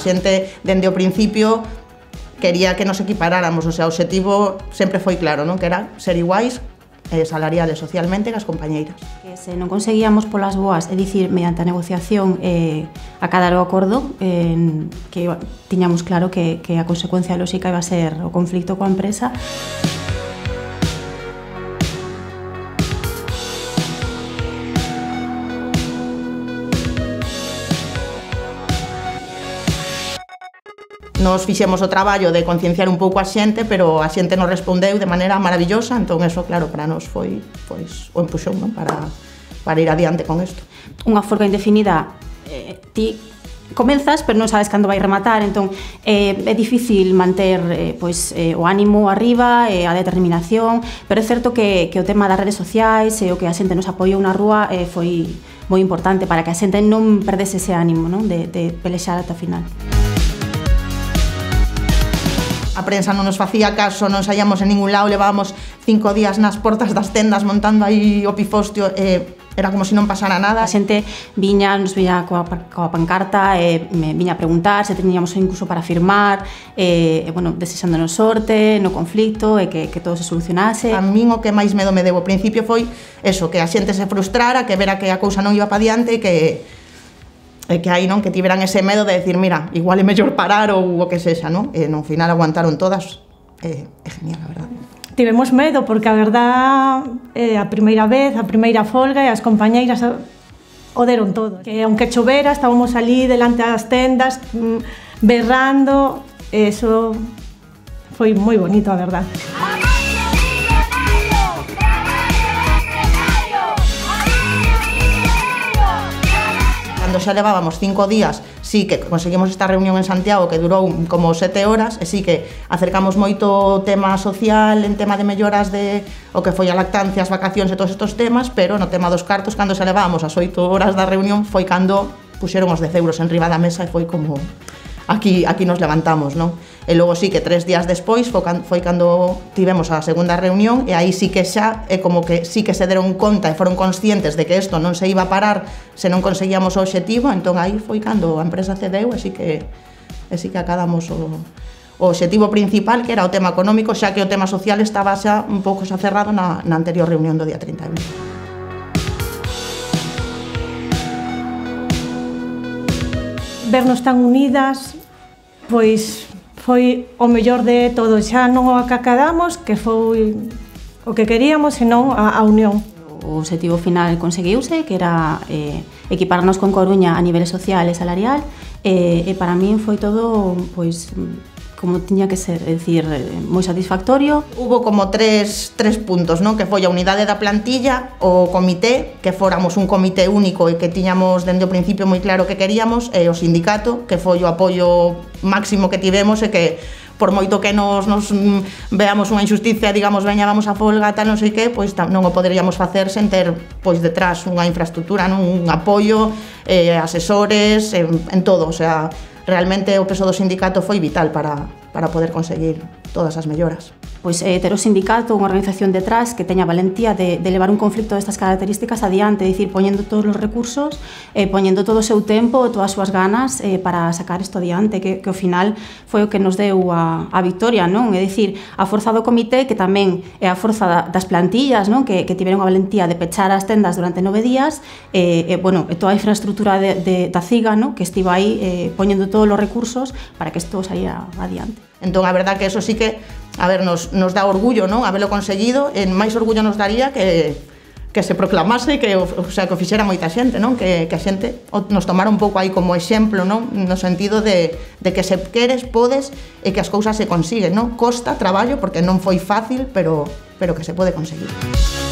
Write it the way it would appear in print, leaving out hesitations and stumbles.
xente, dende o principio, quería que nos equiparáramos, o sea, o obxectivo sempre foi claro, non? Que era ser iguais, salariales, socialmente, que as compañeiras. Que se non conseguíamos polas boas, é dicir, mediante a negociación acadar o acordo, que tiñamos claro que a consecuencia lóxica iba a ser o conflicto coa empresa. Nos fixemos o traballo de concienciar un pouco a xente, pero a xente nos respondeu de maneira maravillosa, entón eso, claro, para nos foi o empuxón, non? Para ir adiante con isto. Unha folga indefinida, ti comenzas, pero non sabes cando vai rematar, entón é difícil manter o ánimo arriba, a determinación, pero é certo que o tema das redes sociais e o que a xente nos apoiou na rúa foi moi importante para que a xente non perdese ese ánimo, non? De pelexar ata o final. A prensa non nos facía caso, non saíamos en ningún lado, levábamos 5 días nas portas das tendas montando aí o pifostio, era como se non pasara nada. A xente nos viña coa pancarta, viña a preguntar se teníamos incluso para firmar, desexándonos sorte no conflicto e que todo se solucionase. A min o que máis medo me deu ao principio foi eso, que a xente se frustrara, que vera que a cousa non iba pa diante e que aí, non, que tiveran ese medo de decir, mira, igual é mellor parar ou o que sexa, non? E no final aguantaron todas, é genial, a verdade. Tivemos medo porque a verdad a primeira vez, a primeira folga e as compañeiras o deron todo. Que aunque chovera, estábamos ali delante das tendas berrando, eso foi moi bonito, a verdade. Cando xa levábamos 5 días, sí que conseguimos esta reunión en Santiago que durou como 7 horas, e sí que acercamos moito o tema social, en tema de melloras de o que foi a lactancia, as vacacións e todos estes temas, pero no tema dos cartos, cando xa levábamos as 8 horas da reunión, foi cando puxeron os 10 euros en riba da mesa e foi como aquí nos levantamos, non? E logo sí que 3 días despois foi cando tivemos a segunda reunión, e aí sí que xa é como que sí que se deron conta e foron conscientes de que isto non se iba a parar se non conseguíamos o obxectivo, entón aí foi cando a empresa cedeu, e sí que acadamos o obxectivo principal, que era o tema económico, xa que o tema social estaba xa un pouco xa cerrado na anterior reunión do día 31. Vernos tan unidas, pois foi o mellor de todo, xa non o acadamos, que foi o que queríamos, senón a unión. O objetivo final conseguiuse, que era equiparnos con Coruña a nivel social e salarial, e para min foi todo, pois, como tiña que ser, é dicir, moi satisfactorio. Hubo como tres puntos, non? Que foi a unidade da plantilla, o comité, que fóramos un comité único e que tiñamos dende o principio moi claro que queríamos, e o sindicato, que foi o apoio máximo que tivemos, e que por moito que nos veamos unha injusticia, digamos, veña, vamos a folga, tal, non sei que, pois non o poderíamos facer sen ter, pois, detrás unha infraestructura, non? Un apoio, asesores, en todo, o sea, realmente o peso do sindicato foi vital para poder conseguir todas as melloras. Pois ter o sindicato, unha organización detrás que teña valentía de levar un conflicto destas características adiante, é dicir, poñendo todos os recursos, poñendo todo o seu tempo, todas as súas ganas para sacar isto adiante, que ao final foi o que nos deu a victoria, non? É dicir, a forza do comité, que tamén é a forza das plantillas, non? Que tiveron a valentía de pechar as tendas durante 9 días, e toda a infraestructura da CIGA, non? Que estivo aí poñendo todos os recursos para que isto saíra adiante. Entón, a verdad que eso sí que, a ver, nos dá orgullo, non? Habelo conseguido, e máis orgullo nos daría que se proclamase, que o fixera moita xente, non? Que a xente nos tomara un pouco aí como exemplo, non? No sentido de que se queres, podes, e que as cousas se consiguen, non? Costa traballo, porque non foi fácil, pero que se pode conseguir.